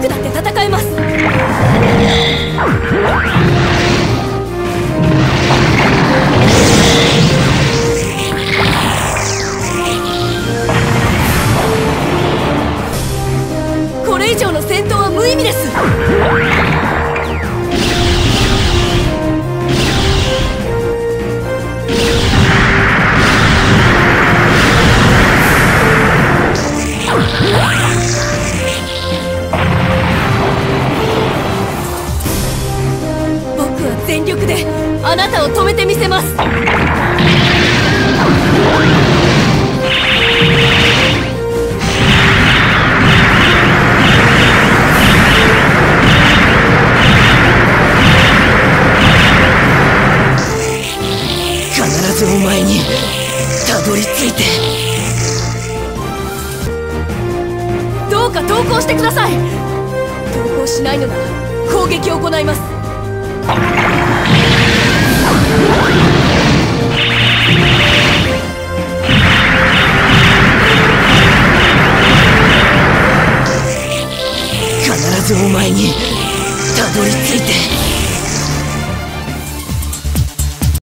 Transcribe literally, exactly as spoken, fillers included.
僕だって戦えます。これ以上の戦闘は無意味です。僕は全力であなたを止めてみせます。必ずお前にたどり着いて。どうか投降してください。投降しないのなら攻撃を行います。必ずお前にたどり着いて。